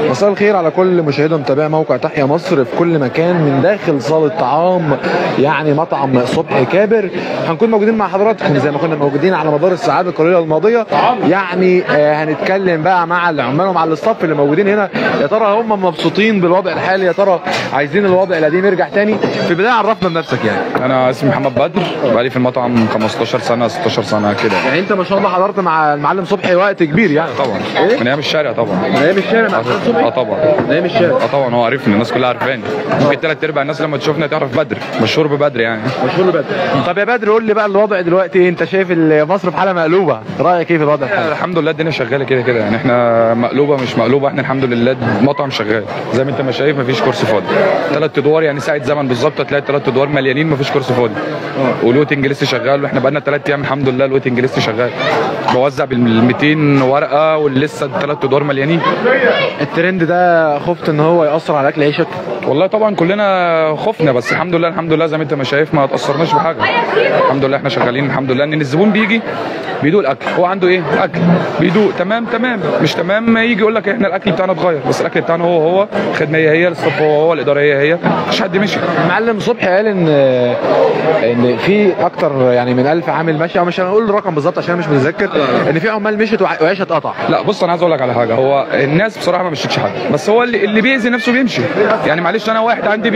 مساء الخير على كل مشاهدة متابعي موقع تحيا مصر في كل مكان من داخل صالة طعام يعني مطعم صبحي كابر. هنكون موجودين مع حضراتكم زي ما كنا موجودين على مدار الساعات القليلة الماضية. يعني هنتكلم بقى مع العمال ومع الاستاف اللي موجودين هنا، يا ترى هم مبسوطين بالوضع الحالي، يا ترى عايزين الوضع القديم يرجع تاني؟ في البداية عرفنا بنفسك. يعني انا اسمي محمد بدر، بقالي في المطعم 15 سنة 16 سنة كده. يعني انت ما شاء الله حضرت مع المعلم صبحي وقت كبير يعني. طبعا من ايام الشارع طبعا. من ايام الشارع مع صبحي؟ طبعا من ايام الشارع. طبعا هو عارفني، الناس كلها عارفاني. ممكن 3/4 الناس لما تشوفنا تعرف بدر، مشهور ببدر يعني. مشهور ببدر. طب يا بدر قول لي بقى الوضع دلوقتي، انت شايف مصر في حاله مقلوبه، رايك ايه في الوضع الحالي؟ الحمد لله الدنيا شغاله كده كده يعني. احنا مقلوبه مش مقلوبه، احنا الحمد لله المطعم شغال زي ما انت ما شايف، مفيش كرسي فاضي. 3 ادوار يعني ساعه زمن بالظبط هتلاقي 3 ادوار مليانين مفيش كرسي فاضي. والويتنج ليست شغال، واحنا بقالنا 3 ايام الحمد لله الويتنج ليست شغال. بوزع بال 200 ورقه ولسه 3 ادوار مليانين. الترند ده خفت ان هو ياثر على اكل عيشك؟ والله طبعا كلنا خفنا، بس الحمد لله الحمد لله زي ما انت ما شايف ما تاثرناش بحاجه. الحمد لله احنا شغالين الحمد لله. ان الزبون بيجي بيدوق الاكل، هو عنده ايه؟ اكل بيدوق تمام مش تمام يجي يقول لك احنا الاكل بتاعنا اتغير، بس الاكل بتاعنا هو الخدمه هي الصف هو الاداره هي مش حد مشي. المعلم صبحي قال ان في اكتر يعني من 1000 عامل ماشي، او مش هنقول الرقم بالظبط عشان مش متذكر، ان في عمال مشت وعيشها اتقطع. لا بص انا عايز اقول لك على حاجه، هو الناس بصراحه ما مشيتش حد، بس هو اللي بيأذي نفسه بيمشي يعني. معلش انا واحد عندي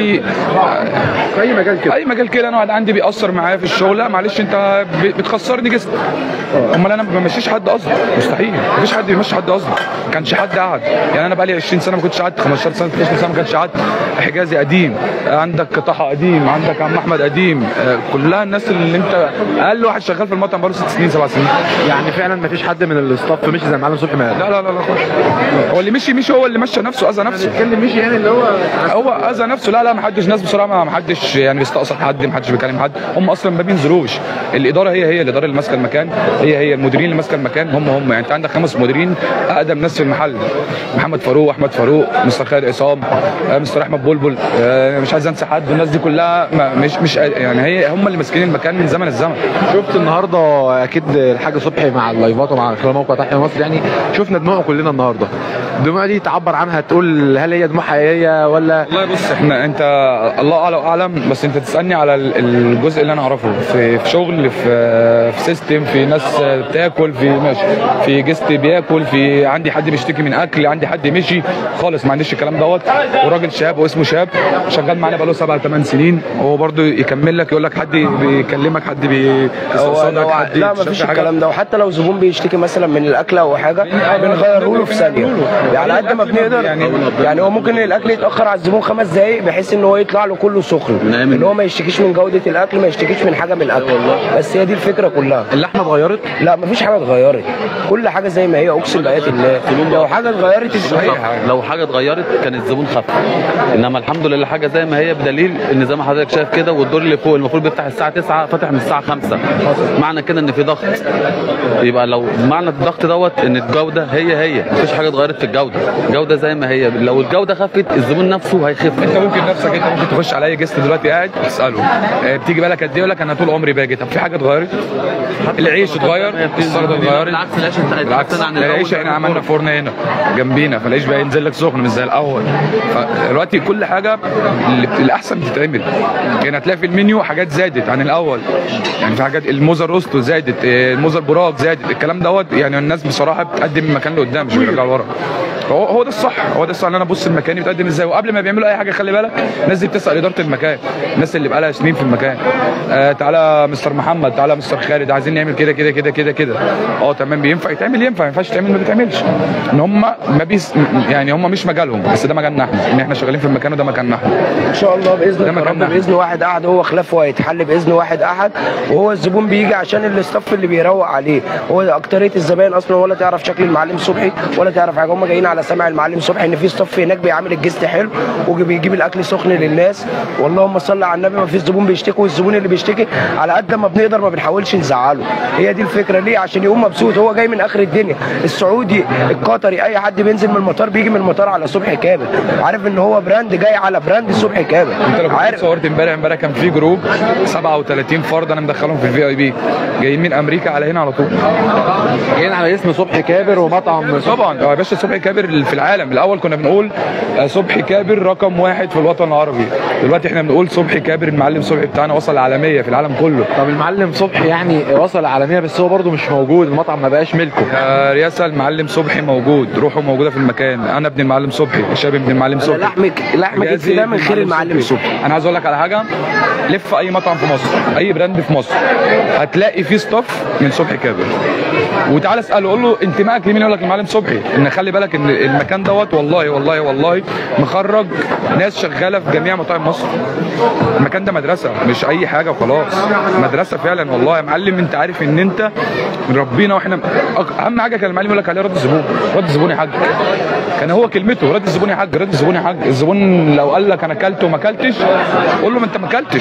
في اي مجال كده، اي مجال كده انا واحد عندي بيأثر معايا في الشغل، لا معلش انت بتخسرني جسمي. امال انا ما بمشيش حد قصدي، مستحيل مفيش حد بيمشي حد قصدي. ما كانش حد قعد يعني. انا بقالي 20 سنه ما كنتش قعدت، 15 سنه 16 سنه ما كانش قعدت. حجازي قديم، عندك طه قديم، عندك عم احمد قديم، كلها الناس اللي انت اقل واحد شغال في المطعم بقاله 6 سنين 7 سنين. يعني فعلا ما فيش حد من الاستاف مشي زي المعلم صبحي؟ لا لا لا لا خالص. هو اللي مشي هو اللي مشى نفسه، اذى نفسه. بيتكلم مشي يعني اللي هو اذى نفسه. لا ما حدش، ناس بصراحه ما حدش يعني بيستقصد حد، ما حدش بيكلم حد. هم اصلا ما بينزلوش. الاداره هي الاداره اللي ماسكه المكان، هي المديرين اللي ماسكه المكان هم يعني. انت عندك 5 مديرين اقدم ناس في المحل، محمد فاروق، احمد فاروق، مستر خالد عصام، مستر احمد بلبل، مش عايز انسى حد. الناس دي كلها مش يعني هم اللي ماسكين المكان من زمن الزمن. شفت النهارده اكيد الحاج صبحي مع اللايفات ومع خلال موقع تحيا مصر، يعني شفنا دموعه كلنا النهارده. الدموع دي تعبر عنها، تقول هل هي دموع حقيقيه ولا؟ والله بص انت الله اعلى واعلم، بس انت تسالني على الجزء اللي انا اعرفه في شغل، في سيستم، في ناس بتاكل، في جست بياكل، في عندي حد بيشتكي من اكل، عندي حد مشي خالص، ما عنديش الكلام دوت. وراجل شاب واسمه شاب شغال معانا بقاله 7 8 سنين، هو برده يكمل لك يقول لك حد بيكلمك، حد بيستقصدك، حد. لا مفيش الكلام ده. وحتى لو زبون بيشتكي مثلا من الاكل او حاجه بنغيره له في ثانيه على قد ما بنقدر يعني. هو ممكن الاكل يتاخر على الزبون 5 دقائق بحيث ان هو يطلع له كله سخن، ان هو ما يشتكيش من جوده الاكل، ما يشتكيش من حاجه من الاكل. بس هي دي الفكره كلها. اللحمه اتغيرت؟ لا مفيش حاجه اتغيرت، كل حاجه زي ما هي، اقسم بايات الله. لو حاجه اتغيرت لو حاجه اتغيرت كان الزبون خف، انما الحمد لله حاجه زي ما هي، بدليل ان زي ما حضرتك شايف كده، والدور اللي فوق المفروض بيفتح الساعه 9 فتح من الساعه 5. معنى كده ان في ضغط. يبقى لو معنى الضغط دوت ان الجوده هي مفيش حاجه اتغيرت في الجوده زي ما هي. لو الجوده خفت الزبون نفسه هيخف. انت ممكن تخش على اي جست دلوقتي قاعد تساله بتيجي بالك قد ايه، يقول لك انا طول عمري باجي. طب في حاجه اتغيرت؟ العيش اتغير، السلطه اتغيرت. بالعكس العيش احنا عملنا فرن هنا جنبينا، فالعيش بقى ينزل لك سخن مش زي الاول. فدلوقتي كل حاجه الاحسن بتتعمل يعني. هتلاقي في المنيو حاجات زادت عن الاول يعني، في حاجات الموزه روستو زادت، الموزه البراك زادت، الكلام دوت يعني. الناس بصراحه بتقدم من المكان لقدام مش بيرجع لورا. هو ده الصح، هو ده الصح ان انا ابص المكان بتقدم ازاي. وقبل ما بيعملوا اي حاجه خلي بالك الناس دي بتسال اداره المكان، الناس اللي بقى لها سنين في المكان. تعالى مستر محمد، تعالى مستر خالد، عايزين نعمل كده كده كده كده كده. تمام بينفع يتعمل، ينفع ما ينفعش يتعمل ما بيتعملش. ان هم ما يعني هم مش مجالهم، بس ده مجالنا احنا، ان احنا شغالين في المكان وده مكاننا احنا. ان شاء الله باذن رب، باذن واحد احد هو خلافه هيتحل باذن واحد احد. وهو الزبون بيجي عشان الاستاف اللي بيروق عليه. هو اكتريه الزباين اصلا ولا تعرف شكل المعلم صبحي ولا تعرف حاجه، هم جايين على سمع المعلم صبحي ان في استاف هناك بيعمل الجست حلو وبيجيب الاكل سخن للناس. واللهم صل على النبي، ما فيش زبون بيشتكي، والزبون اللي بيشتكي على قد ما بنقدر ما بنحاولش نزعله. هي دي الفكره. ليه؟ عشان يقوم مبسوط. هو جاي من اخر الدنيا، السعودي القطري اي حد بينزل من المطار بيجي من المطار على صبحي كابر، عارف ان هو براند جاي على براند صبحي كابر. انت لو كنت صورت امبارح كان في جروب 37 فرد انا مدخلهم في الفي اي بي، جايين من امريكا على هنا على طول، جايين على اسم صبحي كابر ومطعم. طبعا يا باشا صبحي كابر كابر في العالم. الاول كنا بنقول صبحي كابر رقم 1 في الوطن العربي، دلوقتي احنا بنقول صبحي كابر المعلم صبحي بتاعنا وصل العالميه في العالم كله. طب المعلم صبحي يعني وصل العالميه بس هو برضه مش موجود، المطعم ما بقاش ملكه. يا رياسه المعلم صبحي موجود، روحه موجوده في المكان، انا ابن المعلم صبحي، الشاب ابن المعلم صبحي، لحمك ده من خير المعلم صبحي. انا عايز اقول لك على حاجه، لف اي مطعم في مصر، اي براند في مصر هتلاقي فيه ستاف من صبحي كابر، وتعالى اساله قول له انتمائك لمين، يقول لك المعلم صبحي. ان خلي بالك ان المكان دوت والله والله والله مخرج ناس شغاله في جميع مطاعم مصر. المكان ده مدرسه مش اي حاجه وخلاص، مدرسه فعلا والله يا معلم. انت عارف ان انت من ربنا، واحنا اهم حاجه كان المعلم يقول لك عليه رد الزبون، رد الزبون يا حاج، كان هو كلمته رد الزبون يا حاج، رد الزبون يا حاج. الزبون لو قال لك انا اكلت وما اكلتش قول له ما انت ما اكلتش،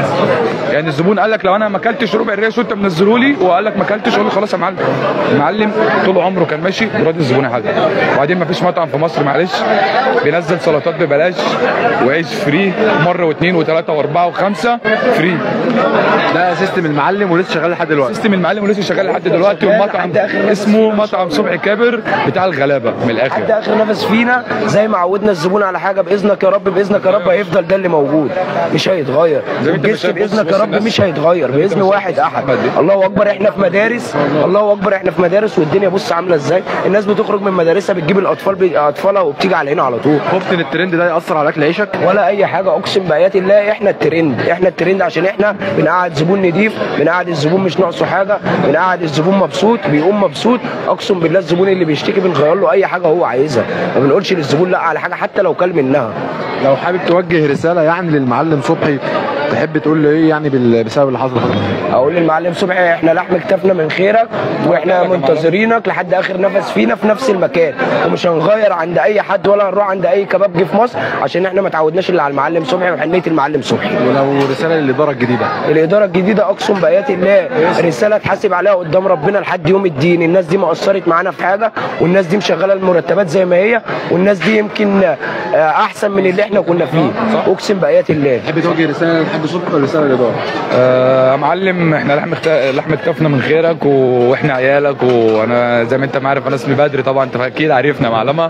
يعني الزبون قال لك لو انا ما اكلتش ربع الريش وانت منزله لي وقال لك ما اكلتش قول له خلاص يا معلم. المعلم طول عمره كان ماشي برد الزبون يا حاج. وبعدين ما فيش مطعم في مصر معلش بينزل سلطات ببلاش وعيش فري مره واثنين وثلاثه واربعه وخمسه فري. ده سيستم المعلم ولسه شغال لحد دلوقتي. سيستم المعلم ولسه شغال لحد دلوقتي، ومطعم اسمه مطعم صبحي كابر بتاع الغلابه من الاخر. حتى اخر نفس فينا زي ما عودنا الزبون على حاجه باذنك يا رب، باذنك يا رب هيفضل ده اللي موجود مش هيتغير. والجست باذنك يا رب مش هيتغير باذن واحد احد. الله اكبر احنا في مدارس، الله اكبر احنا في مدارس، والدنيا بص عامله ازاي. الناس بتخرج من مدارسها بتجيب اطفالها وبتيجي على هنا على طول. خفت ان الترند ده ياثر على اكل عيشك؟ ولا اي حاجه، اقسم بايات الله احنا الترند، احنا الترند عشان احنا بنقعد زبون نضيف، بنقعد الزبون مش ناقصه حاجه، بنقعد الزبون مبسوط بيقوم مبسوط. اقسم بالله الزبون اللي بيشتكي بنغير له اي حاجه هو عايزها، ما بنقولش للزبون لا على حاجه حتى لو كل منها. لو حابب توجه رساله يعني للمعلم صبحي تحب تقول له ايه يعني بسبب اللي حصل؟ اقول للمعلم صبحي احنا لحم كتافنا من خيرك، واحنا منتظرينك لحد اخر نفس فينا في نفس المكان، ومش هنغير عند اي حد ولا هنروح عند اي كبابجي في مصر عشان احنا ما تعودناش الا على المعلم صبحي وحنيه المعلم صبحي. ولو رساله للاداره الجديده؟ الاداره الجديده اقسم بايات الله رساله تحاسب عليها قدام ربنا لحد يوم الدين. الناس دي ما قصرت معانا في حاجه، والناس دي مشغله المرتبات زي ما هي، والناس دي يمكن احسن من اللي احنا كنا فيه اقسم بايات الله. تحب توجه رساله للحاج صبحي ولا رساله للاداره؟ يا معلم احنا لحم كتافنا من خيرك واحنا عيالك، وانا زي ما انت ما عارف انا اسمي بدري طبعا، انت اكيد عارفنا معلمه.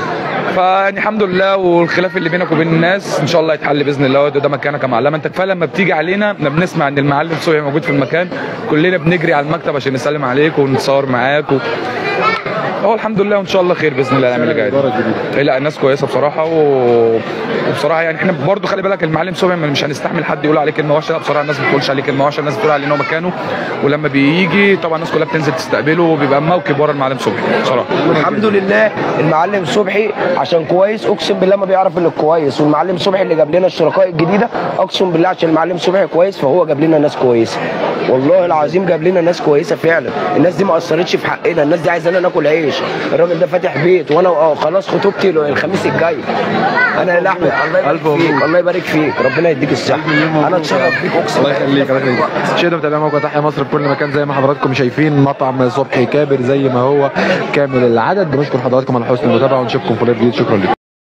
فيعني الحمد لله، والخلاف اللي بينك وبين الناس ان شاء الله يتحل باذن الله، وده مكانك يا معلمه. انت كفايه لما بتيجي علينا بنسمع ان المعلم صبحي موجود في المكان، كلنا بنجري على المكتب عشان نسلم عليك ونتصور معاك هو الحمد لله، وان شاء الله خير باذن الله الايام اللي جايه. لا الناس كويسه بصراحه، وبصراحه يعني احنا برضو خلي بالك المعلم صبحي مش هنستحمل حد يقول عليه كلمه وحشه. لا بصراحه الناس ما بتقولش عليه كلمه وحشه، الناس بتقول عليه ان هو مكانه، ولما بيجي طبعا الناس كلها بتنزل تستقبله وبيبقى موكب ورا المعلم صبحي بصراحه. والحمد لله المعلم صبحي عشان كويس اقسم بالله ما بيعرف الا الكويس، والمعلم صبحي اللي جاب لنا الشركاء الجديده اقسم بالله عشان المعلم صبحي كويس فهو جاب لنا ناس كويسه، والله العظيم جاب لنا ناس كويسه فعلا. الناس دي ما قصرتش في حقنا، الناس دي عايزانا ناكل عيش. الراجل ده فاتح بيت وانا خلاص خطوبتي الخميس الجاي. انا يا احمد الله يبارك فيك، الله يبارك فيك، ربنا يديك الصحه. انا اتشرف بيك اقسم الله يخليك. الله يخليك. شاهدوا متابعين موقع تحيا مصر في كل مكان زي ما حضراتكم شايفين، مطعم صبحي كابر زي ما هو كامل العدد. بنشكر حضراتكم على حسن المتابعه ونشوفكم في فيديو جديد. شكرا لكم.